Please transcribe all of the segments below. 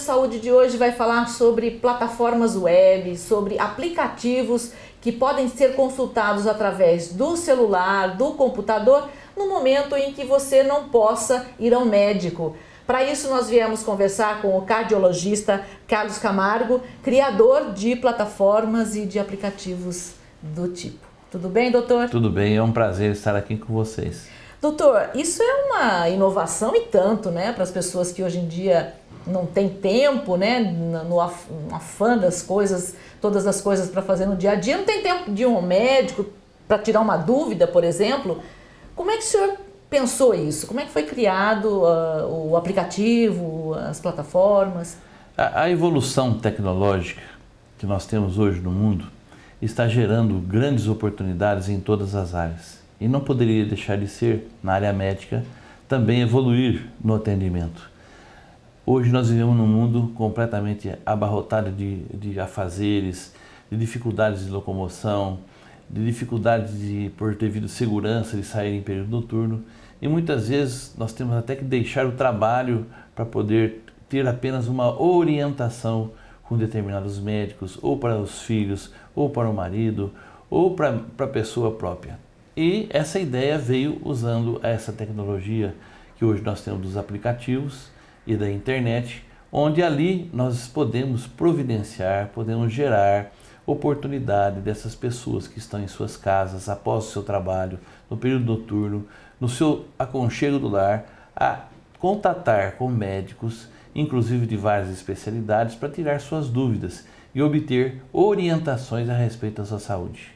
Saúde de hoje vai falar sobre plataformas web, sobre aplicativos que podem ser consultados através do celular, do computador, no momento em que você não possa ir ao médico. Para isso, nós viemos conversar com o cardiologista Carlos Camargo, criador de plataformas e de aplicativos do tipo. Tudo bem, doutor? Tudo bem, é um prazer estar aqui com vocês. Doutor, isso é uma inovação e tanto, né, para as pessoas que hoje em dia não têm tempo, né, no afã das coisas, todas as coisas para fazer no dia a dia, não tem tempo de ir ao médico para tirar uma dúvida, por exemplo. Como é que o senhor pensou isso? Como é que foi criado o aplicativo, as plataformas? A evolução tecnológica que nós temos hoje no mundo está gerando grandes oportunidades em todas as áreas. E não poderia deixar de ser, na área médica, também evoluir no atendimento. Hoje nós vivemos num mundo completamente abarrotado de afazeres, de dificuldades de locomoção, de dificuldades de, por devido segurança, de sair em período noturno. E muitas vezes nós temos até que deixar o trabalho para poder ter apenas uma orientação com determinados médicos, ou para os filhos, ou para o marido, ou para a pessoa própria. E essa ideia veio usando essa tecnologia que hoje nós temos dos aplicativos e da internet, onde ali nós podemos providenciar, podemos gerar oportunidade dessas pessoas que estão em suas casas, após o seu trabalho, no período noturno, no seu aconchego do lar, a contatar com médicos, inclusive de várias especialidades, para tirar suas dúvidas e obter orientações a respeito da sua saúde.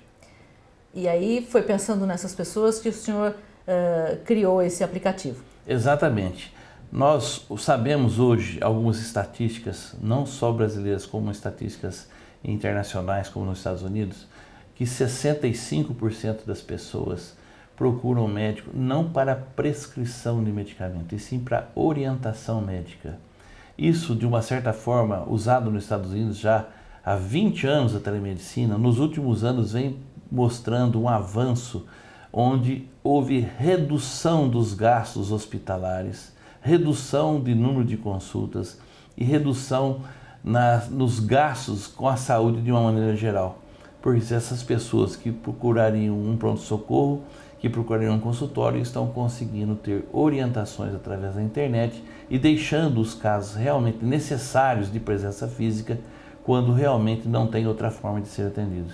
E aí foi pensando nessas pessoas que o senhor criou esse aplicativo. Exatamente. Nós sabemos hoje algumas estatísticas, não só brasileiras, como estatísticas internacionais, como nos Estados Unidos, que 65% das pessoas procuram o médico não para prescrição de medicamento, e sim para orientação médica. Isso, de uma certa forma, usado nos Estados Unidos já há 20 anos a telemedicina, nos últimos anos vem mostrando um avanço onde houve redução dos gastos hospitalares, redução de número de consultas e redução nos gastos com a saúde de uma maneira geral. Porque essas pessoas que procurariam um pronto-socorro, que procurariam um consultório, estão conseguindo ter orientações através da internet e deixando os casos realmente necessários de presença física quando realmente não tem outra forma de ser atendidos.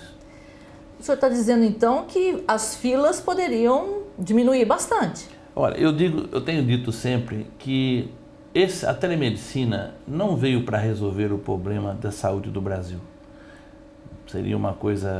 O senhor está dizendo então que as filas poderiam diminuir bastante? Olha, eu tenho dito sempre que a telemedicina não veio para resolver o problema da saúde do Brasil. Seria uma coisa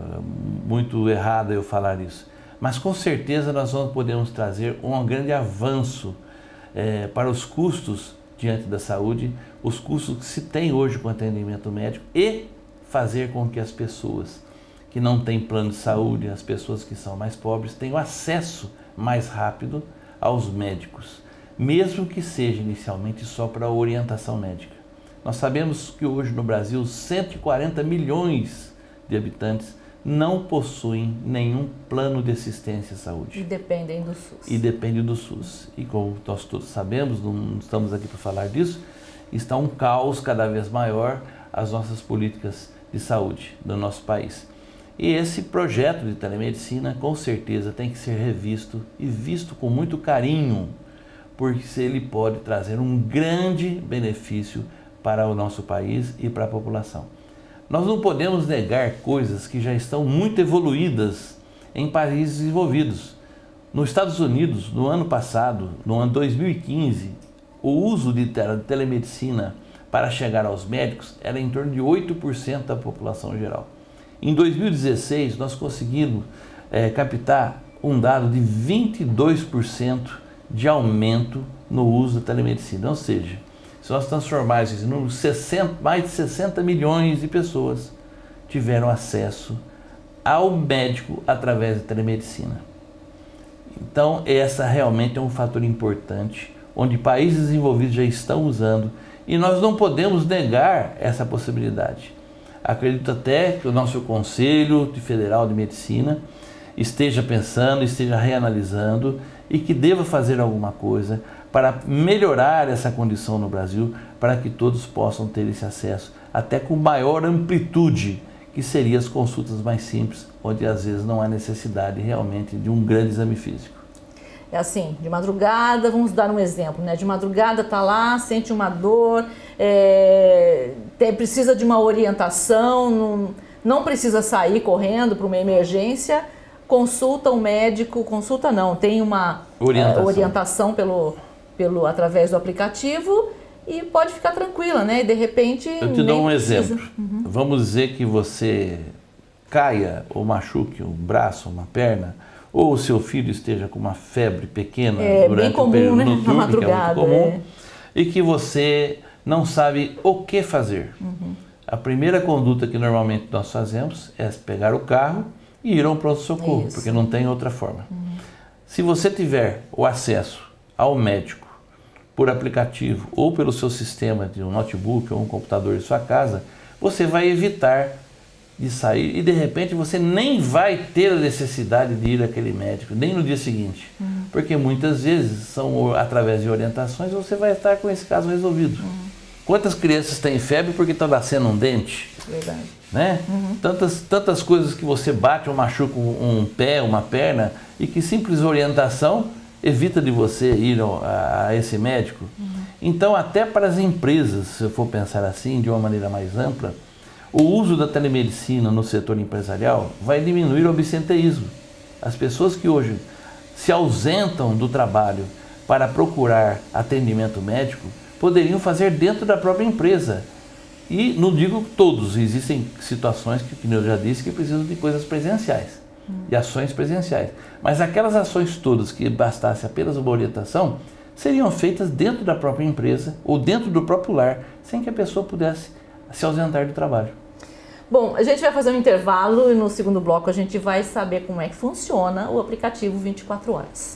muito errada eu falar isso. Mas com certeza nós podemos trazer um grande avanço para os custos diante da saúde, os custos que se tem hoje com atendimento médico e fazer com que as pessoas que não têm plano de saúde, as pessoas que são mais pobres, tenham acesso mais rápido aos médicos, mesmo que seja inicialmente só para orientação médica. Nós sabemos que hoje no Brasil 140 milhões de habitantes não possuem nenhum plano de assistência à saúde. E dependem do SUS. E dependem do SUS. E como nós todos sabemos, não estamos aqui para falar disso, está um caos cada vez maior as nossas políticas de saúde do nosso país. E esse projeto de telemedicina, com certeza, tem que ser revisto e visto com muito carinho, porque ele pode trazer um grande benefício para o nosso país e para a população. Nós não podemos negar coisas que já estão muito evoluídas em países desenvolvidos. Nos Estados Unidos, no ano passado, no ano 2015, o uso de telemedicina para chegar aos médicos era em torno de 8% da população geral. Em 2016, nós conseguimos captar um dado de 22% de aumento no uso da telemedicina. Ou seja, se nós transformarmos esse número, mais de 60 milhões de pessoas tiveram acesso ao médico através da telemedicina. Então, essa realmente é um fator importante, onde países desenvolvidos já estão usando, e nós não podemos negar essa possibilidade. Acredito até que o nosso Conselho Federal de Medicina esteja pensando, esteja reanalisando e que deva fazer alguma coisa para melhorar essa condição no Brasil, para que todos possam ter esse acesso, até com maior amplitude, que seriam as consultas mais simples, onde às vezes não há necessidade realmente de um grande exame físico. É assim, de madrugada, vamos dar um exemplo, né? De madrugada tá lá, sente uma dor, precisa de uma orientação, não precisa sair correndo para uma emergência, consulta um médico, consulta não, tem uma orientação através do aplicativo e pode ficar tranquila, né? E de repente... Eu te dou um exemplo. Vamos dizer que você caia ou machuque um braço, uma perna, ou o seu filho esteja com uma febre pequena durante o período noturno, que é muito comum, e que você não sabe o que fazer. A primeira conduta que normalmente nós fazemos é pegar o carro e ir a um pronto-socorro, porque não tem outra forma. Se você tiver o acesso ao médico por aplicativo ou pelo seu sistema de um notebook ou um computador de sua casa, você vai evitar de sair e de repente você nem vai ter a necessidade de ir àquele médico, nem no dia seguinte, porque muitas vezes são através de orientações você vai estar com esse caso resolvido. Quantas crianças têm febre porque está nascendo um dente? Verdade. Né? Tantas coisas que você bate ou machuca um pé, uma perna e que simples orientação evita de você ir a esse médico. Então até para as empresas, se eu for pensar assim de uma maneira mais ampla, o uso da telemedicina no setor empresarial vai diminuir o absenteísmo. As pessoas que hoje se ausentam do trabalho para procurar atendimento médico poderiam fazer dentro da própria empresa. E não digo todos, existem situações que, como eu já disse, que precisam de coisas presenciais, de ações presenciais. Mas aquelas ações todas que bastasse apenas uma orientação, seriam feitas dentro da própria empresa ou dentro do próprio lar, sem que a pessoa pudesse se ausentar do trabalho. Bom, a gente vai fazer um intervalo e no segundo bloco a gente vai saber como é que funciona o aplicativo 24 horas.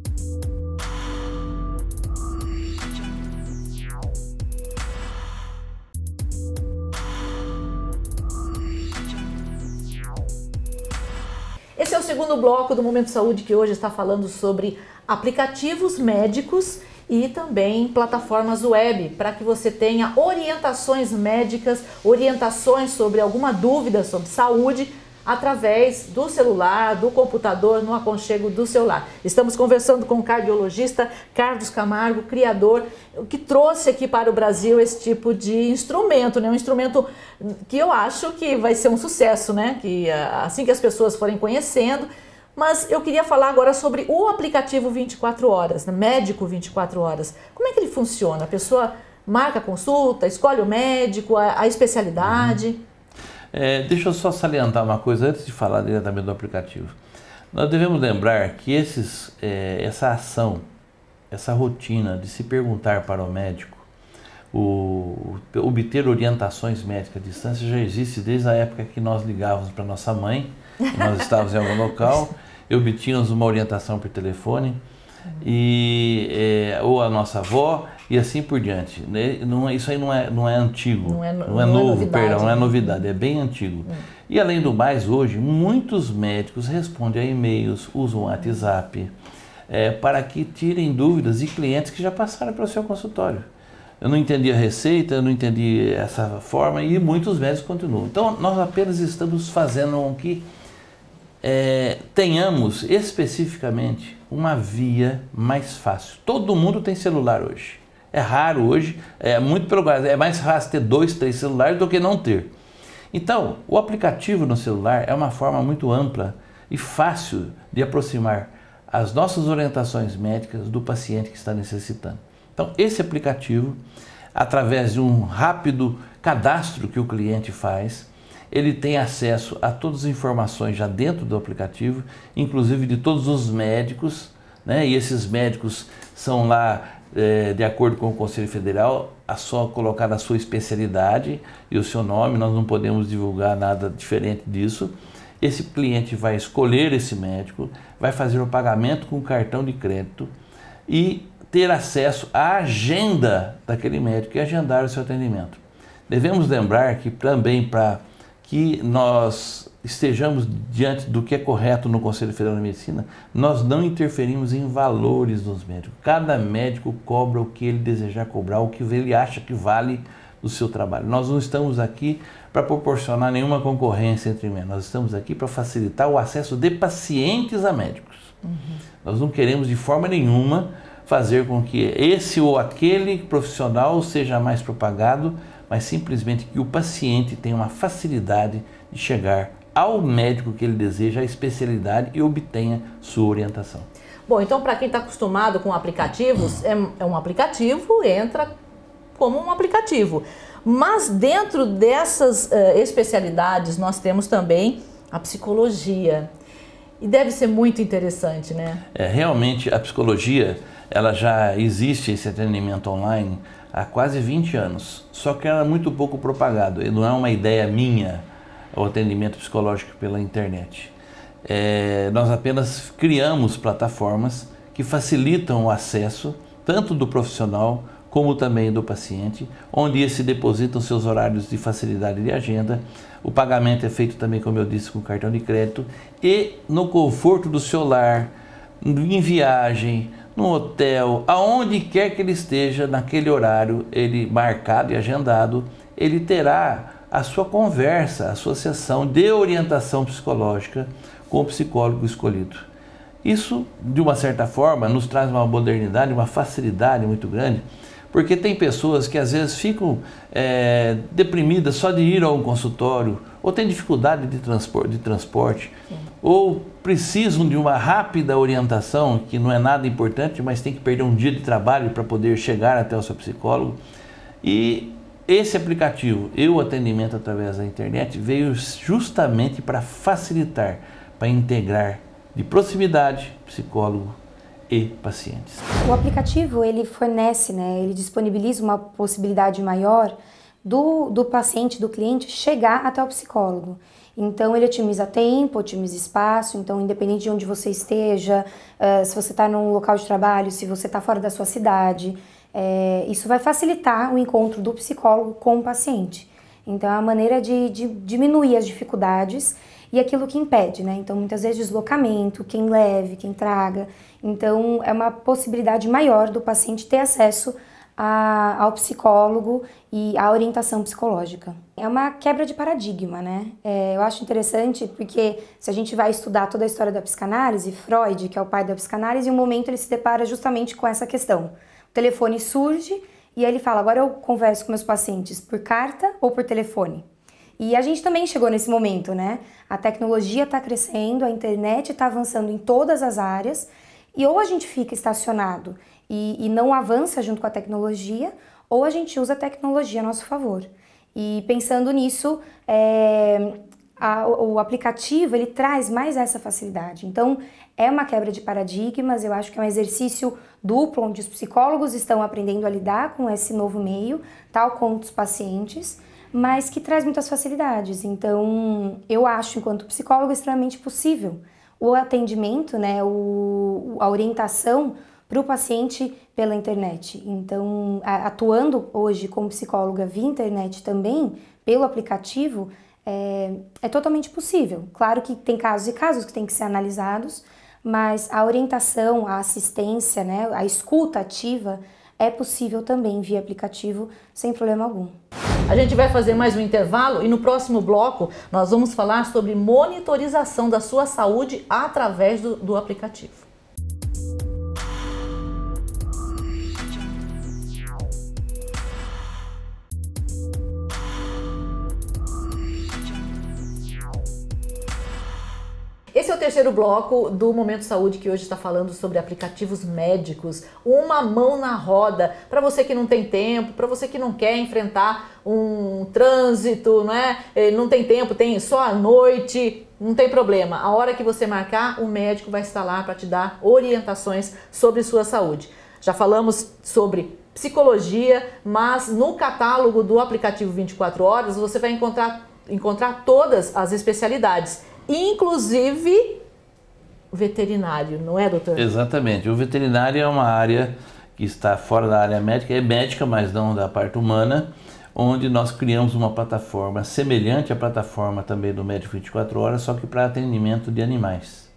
Esse é o segundo bloco do Momento Saúde, que hoje está falando sobre aplicativos médicos e também plataformas web, para que você tenha orientações médicas, orientações sobre alguma dúvida sobre saúde, através do celular, do computador, no aconchego do celular. Estamos conversando com o cardiologista Carlos Camargo, criador, que trouxe aqui para o Brasil esse tipo de instrumento, né? Um instrumento que eu acho que vai ser um sucesso, né? Que assim que as pessoas forem conhecendo. Mas eu queria falar agora sobre o aplicativo 24 horas, né? Médico 24 horas. Como é que ele funciona? A pessoa marca a consulta, escolhe o médico, a especialidade? Deixa eu só salientar uma coisa antes de falar diretamente do aplicativo. Nós devemos lembrar que essa ação, essa rotina de se perguntar para o médico, obter orientações médicas à distância já existe desde a época que nós ligávamos para nossa mãe, nós estávamos em algum local e obtínhamos uma orientação por telefone, ou a nossa avó e assim por diante. Isso aí não é antigo, não é novo, perdão, não é novidade, é bem antigo. E além do mais, hoje, muitos médicos respondem a e-mails, usam o WhatsApp, para que tirem dúvidas de clientes que já passaram para o seu consultório. Eu não entendi a receita, eu não entendi essa forma e muitos médicos continuam. Então, nós apenas estamos fazendo com que tenhamos especificamente uma via mais fácil. Todo mundo tem celular hoje. É raro hoje, muito pelo contrário, é mais fácil ter 2, 3 celulares do que não ter. Então, o aplicativo no celular é uma forma muito ampla e fácil de aproximar as nossas orientações médicas do paciente que está necessitando. Então, esse aplicativo, através de um rápido cadastro que o cliente faz, ele tem acesso a todas as informações já dentro do aplicativo, inclusive de todos os médicos, né? E esses médicos são lá, de acordo com o Conselho Federal, só colocar a sua especialidade e o seu nome, nós não podemos divulgar nada diferente disso. Esse cliente vai escolher esse médico, vai fazer o pagamento com cartão de crédito e ter acesso à agenda daquele médico e agendar o seu atendimento. Devemos lembrar que também para que nós estejamos diante do que é correto no Conselho Federal de Medicina, nós não interferimos em valores dos médicos. Cada médico cobra o que ele desejar cobrar, o que ele acha que vale do seu trabalho. Nós não estamos aqui para proporcionar nenhuma concorrência entre médicos, nós estamos aqui para facilitar o acesso de pacientes a médicos. Nós não queremos de forma nenhuma fazer com que esse ou aquele profissional seja mais propagado, mas simplesmente que o paciente tenha uma facilidade de chegar ao médico que ele deseja, a especialidade, e obtenha sua orientação. Bom, então para quem está acostumado com aplicativos, é um aplicativo, entra como um aplicativo. Mas dentro dessas especialidades nós temos também a psicologia. E deve ser muito interessante, né? Realmente a psicologia, ela já existe, esse atendimento online, há quase 20 anos. Só que ela é muito pouco propagado. Não é uma ideia minha o atendimento psicológico pela internet. Nós apenas criamos plataformas que facilitam o acesso tanto do profissional como também do paciente, onde se depositam seus horários de facilidade de agenda. O pagamento é feito também, como eu disse, com cartão de crédito, e no conforto do seu lar, em viagem, no hotel, aonde quer que ele esteja, naquele horário ele marcado e agendado, ele terá a sua conversa, a sua sessão de orientação psicológica com o psicólogo escolhido. Isso, de uma certa forma, nos traz uma modernidade, uma facilidade muito grande, porque tem pessoas que às vezes ficam deprimidas só de ir a um consultório, ou têm dificuldade de transporte, ou precisam de uma rápida orientação, que não é nada importante, mas tem que perder um dia de trabalho para poder chegar até o seu psicólogo. E esse aplicativo, o atendimento através da internet, veio justamente para facilitar, para integrar de proximidade psicólogo e pacientes. O aplicativo, ele fornece, ele disponibiliza uma possibilidade maior do paciente, do cliente, chegar até o psicólogo. Então, ele otimiza tempo, otimiza espaço. Então, independente de onde você esteja, se você está num local de trabalho, se você está fora da sua cidade, isso vai facilitar o encontro do psicólogo com o paciente. Então, é uma maneira de diminuir as dificuldades e aquilo que impede, Então, muitas vezes, deslocamento, quem leve, quem traga. Então, é uma possibilidade maior do paciente ter acesso ao psicólogo e à orientação psicológica. É uma quebra de paradigma, Eu acho interessante porque se a gente vai estudar toda a história da psicanálise, Freud, que é o pai da psicanálise, em um momento ele se depara justamente com essa questão. O telefone surge e ele fala, agora eu converso com meus pacientes por carta ou por telefone? E a gente também chegou nesse momento, A tecnologia está crescendo, a internet está avançando em todas as áreas, e ou a gente fica estacionado e não avança junto com a tecnologia, ou a gente usa a tecnologia a nosso favor. E pensando nisso, o aplicativo ele traz mais essa facilidade. Então, é uma quebra de paradigmas, eu acho que é um exercício duplo, onde os psicólogos estão aprendendo a lidar com esse novo meio, tal como os pacientes, mas que traz muitas facilidades. Então, eu acho, enquanto psicólogo, extremamente possível o atendimento, a orientação para o paciente pela internet. Então, atuando hoje como psicóloga via internet também, pelo aplicativo, é totalmente possível. Claro que tem casos e casos que têm que ser analisados, mas a orientação, a assistência, a escuta ativa é possível também via aplicativo, sem problema algum. A gente vai fazer mais um intervalo e no próximo bloco nós vamos falar sobre monitorização da sua saúde através do aplicativo. Esse é o terceiro bloco do Momento Saúde, que hoje está falando sobre aplicativos médicos, uma mão na roda, para você que não tem tempo, para você que não quer enfrentar um trânsito, não tem tempo, tem só à noite, não tem problema. A hora que você marcar, o médico vai estar lá para te dar orientações sobre sua saúde. Já falamos sobre psicologia, mas no catálogo do aplicativo 24 horas você vai encontrar todas as especialidades, inclusive veterinário, não é, doutor? Exatamente. O veterinário é uma área que está fora da área médica, é médica, mas não da parte humana, onde nós criamos uma plataforma semelhante à plataforma também do Médico 24 Horas, só que para atendimento de animais.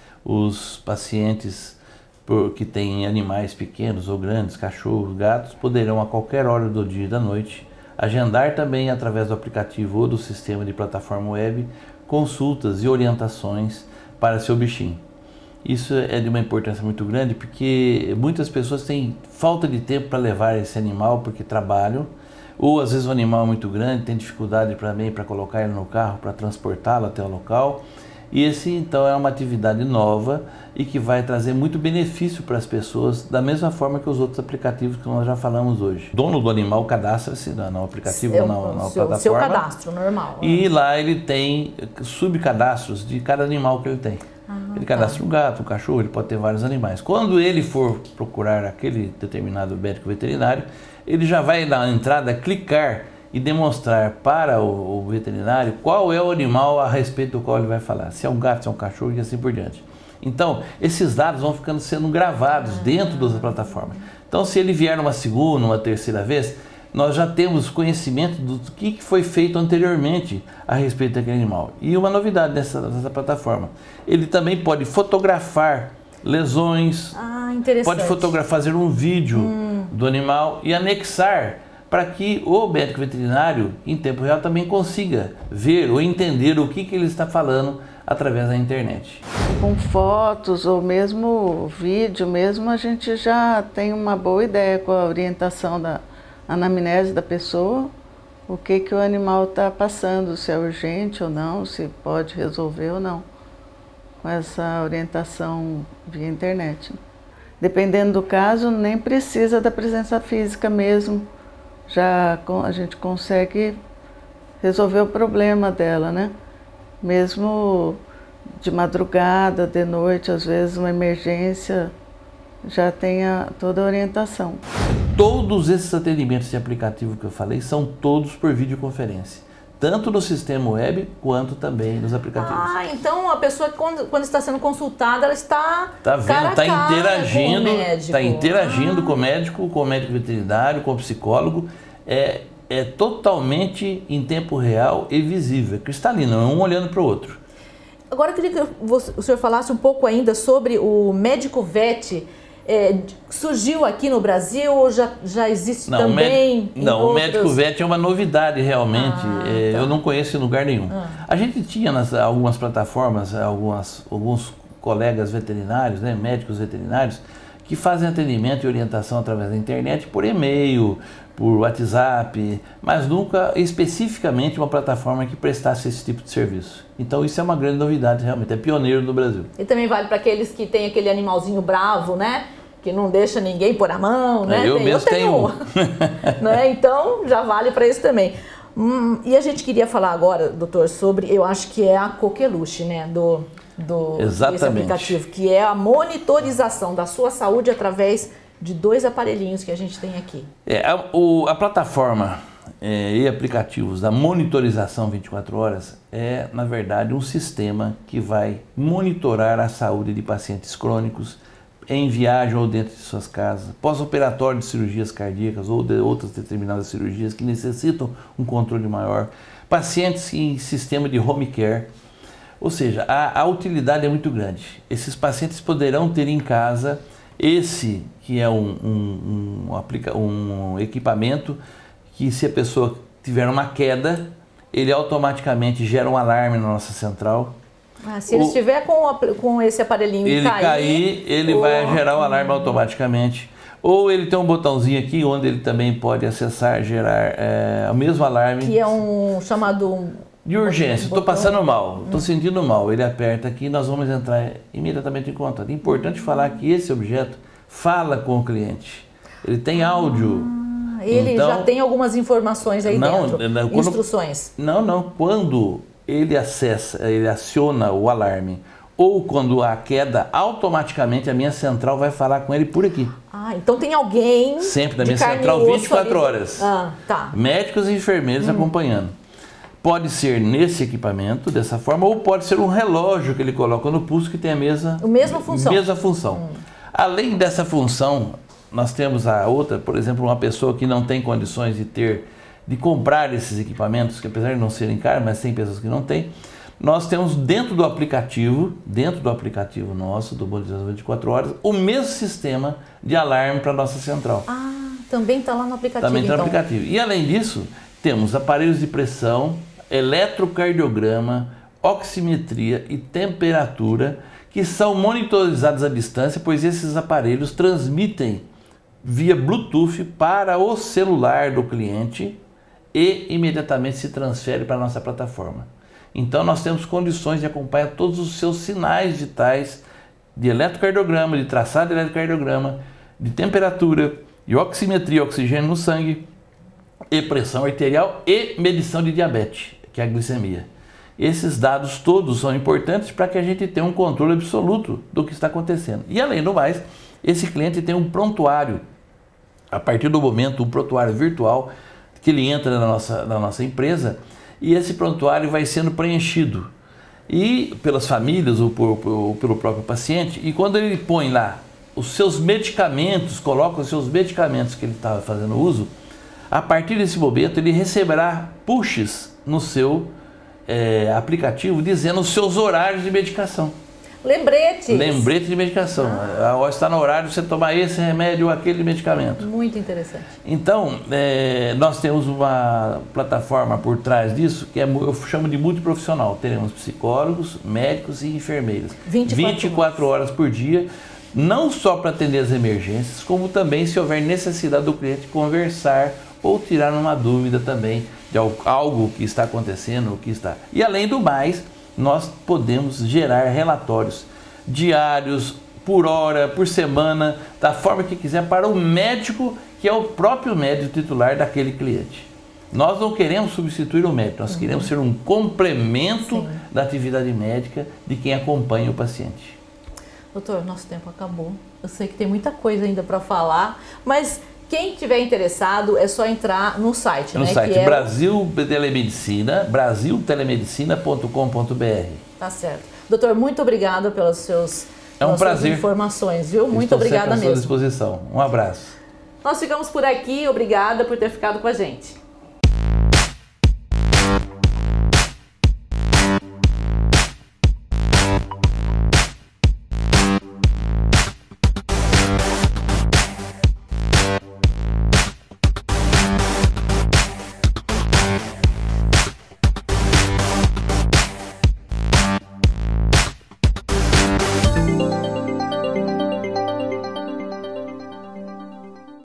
Os pacientes que têm animais pequenos ou grandes, cachorros, gatos, poderão a qualquer hora do dia e da noite agendar também através do aplicativo ou do sistema de plataforma web consultas e orientações para seu bichinho. Isso é de uma importância muito grande porque muitas pessoas têm falta de tempo para levar esse animal porque trabalham, ou às vezes o animal é muito grande, tem dificuldade também para colocar ele no carro, para transportá-lo até o local. E esse então é uma atividade nova e que vai trazer muito benefício para as pessoas, da mesma forma que os outros aplicativos que nós já falamos hoje. O dono do animal cadastra-se no aplicativo ou na plataforma. Seu cadastro normal. E lá ele tem subcadastros de cada animal que ele tem. Ele cadastra um gato, um cachorro, ele pode ter vários animais. Quando ele for procurar aquele determinado médico veterinário, ele já vai na entrada clicar e demonstrar para o veterinário qual é o animal a respeito do qual ele vai falar. Se é um gato, se é um cachorro e assim por diante. Então, esses dados vão sendo gravados dentro da plataforma. Então, se ele vier uma segunda, uma terceira vez, nós já temos conhecimento do que foi feito anteriormente a respeito daquele animal. E uma novidade dessa plataforma, ele também pode fotografar lesões, pode fazer um vídeo do animal e anexar para que o médico veterinário, em tempo real, também consiga ver ou entender o que ele está falando através da internet. Com fotos ou mesmo vídeo, a gente já tem uma boa ideia com a orientação da anamnese da pessoa, o que o animal está passando, se é urgente ou não, se pode resolver ou não, com essa orientação via internet. Dependendo do caso, nem precisa da presença física mesmo. Já a gente consegue resolver o problema dela, né? Mesmo de madrugada, de noite, às vezes uma emergência, já tem toda a orientação. Todos esses atendimentos de aplicativo que eu falei são todos por videoconferência, tanto no sistema web quanto também nos aplicativos. Então a pessoa quando está sendo consultada, ela está interagindo com o médico veterinário, com o psicólogo, é totalmente em tempo real e visível, cristalino, um olhando para o outro. Agora eu queria que o senhor falasse um pouco ainda sobre o médico vet. Surgiu aqui no Brasil ou já existe também? O médico vet é uma novidade realmente, eu não conheço em lugar nenhum. A gente tinha algumas plataformas, alguns colegas veterinários, né, médicos veterinários, que fazem atendimento e orientação através da internet, por e-mail, por WhatsApp, mas nunca especificamente uma plataforma que prestasse esse tipo de serviço. Então isso é uma grande novidade, realmente, é pioneiro no Brasil. E também vale para aqueles que têm aquele animalzinho bravo, né? Que não deixa ninguém pôr a mão, né? Eu mesmo tenho. Né? Então já vale para isso também. E a gente queria falar agora, doutor, sobre, eu acho que é a coqueluche, né? Desse aplicativo, que é a monitorização da sua saúde através de 2 aparelhinhos que a gente tem aqui. A plataforma e aplicativos da monitorização 24 horas é, na verdade, um sistema que vai monitorar a saúde de pacientes crônicos em viagem ou dentro de suas casas, pós-operatório de cirurgias cardíacas ou de outras determinadas cirurgias que necessitam um controle maior, pacientes em sistema de home care. Ou seja, a utilidade é muito grande. Esses pacientes poderão ter em casa esse que é um equipamento que, se a pessoa tiver uma queda, ele automaticamente gera um alarme na nossa central. Se ele estiver com esse aparelhinho e cair, ele vai gerar o alarme automaticamente. Ou ele tem um botãozinho aqui onde ele também pode acessar, gerar o mesmo alarme. Que é um chamado... de urgência, estou passando mal, estou sentindo mal. Ele aperta aqui e nós vamos entrar imediatamente em contato. É importante falar que esse objeto fala com o cliente. Ele tem áudio. Ele então, já tem algumas informações aí dentro, instruções. Quando ele aciona o alarme ou quando há queda, automaticamente a minha central vai falar com ele por aqui. Então tem alguém sempre da minha central 24 horas. Tá. Médicos e enfermeiros acompanhando. Pode ser nesse equipamento, dessa forma, ou pode ser um relógio que ele coloca no pulso que tem a mesma função. Além dessa função, nós temos a outra, por exemplo, uma pessoa que não tem condições de ter de comprar esses equipamentos, que apesar de não serem caros, mas tem pessoas que não têm, nós temos dentro do aplicativo nosso, do Bonização 24 Horas, o mesmo sistema de alarme para a nossa central. Ah, também está lá no aplicativo. Também está no aplicativo. E além disso, temos aparelhos de pressão, eletrocardiograma, oximetria e temperatura, que são monitorizados à distância, pois esses aparelhos transmitem via Bluetooth para o celular do cliente e imediatamente se transfere para a nossa plataforma. Então nós temos condições de acompanhar todos os seus sinais vitais de eletrocardiograma, de traçado de eletrocardiograma, de temperatura, de oximetria, oxigênio no sangue, e pressão arterial e medição de diabetes, que é a glicemia. Esses dados todos são importantes para que a gente tenha um controle absoluto do que está acontecendo. E além do mais, esse cliente tem um prontuário, a partir do momento, um prontuário virtual, que ele entra na nossa empresa, e esse prontuário vai sendo preenchido e pelas famílias ou pelo próprio paciente, e quando ele põe lá os seus medicamentos, coloca os seus medicamentos que ele estava fazendo uso, a partir desse momento ele receberá pushes no seu aplicativo dizendo os seus horários de medicação. Lembretes. Lembrete de medicação. Está no horário de você tomar esse remédio ou aquele medicamento. Muito interessante. Então, nós temos uma plataforma por trás disso, que eu chamo de multiprofissional. Teremos psicólogos, médicos e enfermeiras. 24 horas por dia, não só para atender as emergências, como também se houver necessidade do cliente conversar ou tirar uma dúvida também de algo que está acontecendo, o que está. E além do mais, nós podemos gerar relatórios diários, por hora, por semana, da forma que quiser, para o médico, que é o próprio médico titular daquele cliente. Nós não queremos substituir o médico, nós queremos ser um complemento da atividade médica de quem acompanha o paciente. Doutor, nosso tempo acabou. Eu sei que tem muita coisa ainda para falar, mas quem tiver interessado é só entrar no site, no site Brasil Telemedicina, brasiltelemedicina.com.br. Tá certo. Doutor, muito obrigada pelas suas informações, viu? Muito obrigada mesmo. Estou à sua disposição. Um abraço. Nós ficamos por aqui. Obrigada por ter ficado com a gente.